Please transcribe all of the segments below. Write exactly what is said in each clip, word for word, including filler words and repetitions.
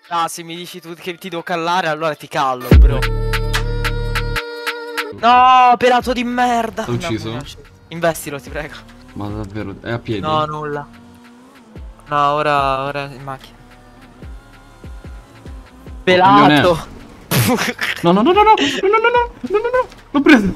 Ah, se mi dici tu che ti devo callare, allora ti callo, bro. No, pelato di merda. L'ho ucciso? No, investilo, ti prego. Ma davvero, è a piedi? No, nulla. No, ora, ora in macchina. Pelato. No, no, no, no, no, no, no, no, no, no, no, no, l'ho preso.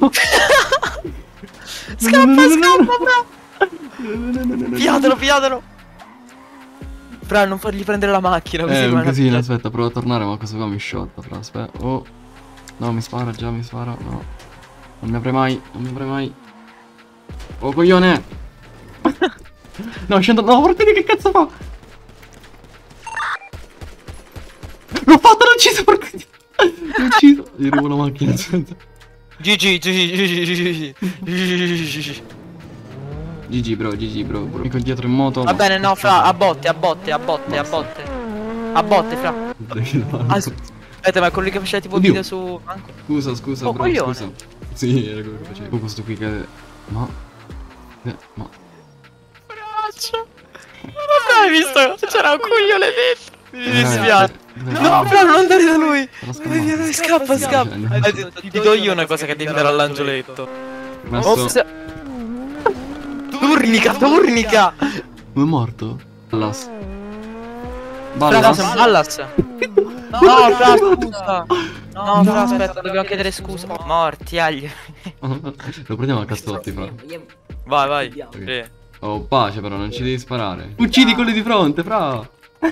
Scappa, scappa, bro. Pigliatelo, pigliatelo. Fra, non fargli prendere la macchina. Così Eh, un rimane casino, aspetta, provo a tornare, ma questo qua mi shotta, fra, aspetta. Oh. No, mi spara già, mi spara, no. Non mi apre mai, non mi apre mai. Oh, coglione. No, scendo, no, portini, che cazzo fa? L'ho fatto, l'ho ucciso, porca di... L'ho ucciso. Gli rubo la macchina, aspetta. G G, G G, G G, G G. G G, bro, G G, bro, bro. Amico dietro in moto. Va bene, no, fra, a botte, a botte, a botte, a botte. A botte, fra. Aspetta, ma quello che faceva tipo Oddio. video su... Scusa, scusa, Oh, bro, coglione. scusa. Sì, era quello che facevo. Questo qui che... Ma... Eh, ma... Braccio. Non hai visto? C'era un coglione dentro. Mi dispiace. Dove- No, fra, non andare da lui. Sarà scamato. Scappa, scappa. Scappa. Eh, Ti ti do io una cosa che devi dare all'angioletto. Messo... Ops. Turnica, turnica. Ma è morto? Ballas. Fra, Ballas. sei un Ballas. No, fra, scusa. No, fra, aspetta, dobbiamo chiedere scusa. Oh, morti, agli. Lo prendiamo a cazzotti, fra. Vai, vai. Ok. Sì. Oh, pace però, non ci devi sparare. Uccidi quelli di fronte, fra.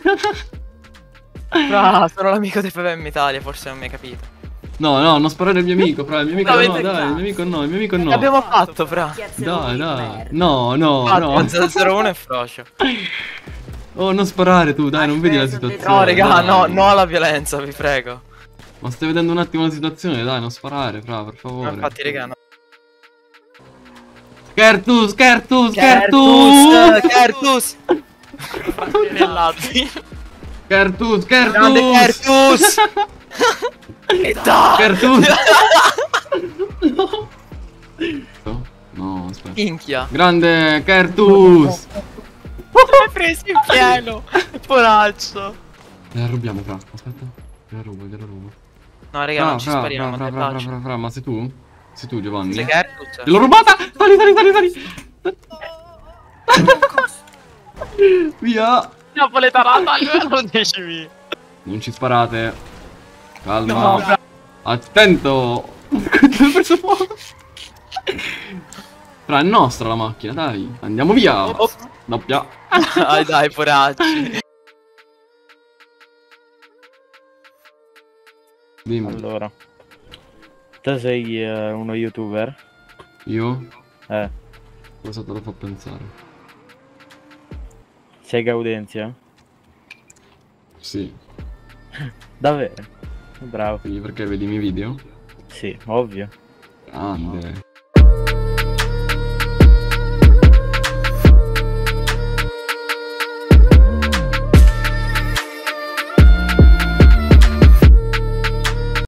Fra, sono l'amico del P V M Italia, forse non mi hai capito. No, no, non sparare al mio amico, fra. Il mio amico No, no, avete dai, il mio amico no, il mio amico no. L'abbiamo fatto, fra. Dai, dai. No, no, no. zero zero uno è frocio. Oh, non sparare tu, dai, non vedi la situazione. No, raga, dai. no, no alla violenza, vi prego. Ma stai vedendo un attimo la situazione, dai, non sparare, fra, per No, favore. infatti, raga, no. Schertus, Schertus, Schertus! Kertus! Kertus! Schertus, Grande Schertus! Kertus! E dai! Schertus! No, no, aspetta. Minchia! Grande Kertus! L'hai preso in pieno! Poraccio! La rubiamo, fra, aspetta. Gliela rubo, gliela rubo. No, raga, non ci fra, spariamo, fra, dai, fra, fra, pace. fra, fra, ma sei tu? Sei tu, Giovanni? Sei Kertus? L'ho rubata! Sali, sali, sali, sali! Via! Napoletanata, non decimi! Non ci sparate. Calma. No, fra- Attento! Ho preso fuoco. Fra, è nostra la macchina, dai. Andiamo via. Oh. Doppia. Dai, dai, poracci! Dimmi. Allora, te sei eh, uno youtuber? Io? Eh, Cosa te lo fa pensare? sei Gaudenzia? Sì. Davvero? Bravo. Quindi perché vedi i miei video? Sì, ovvio. Grande.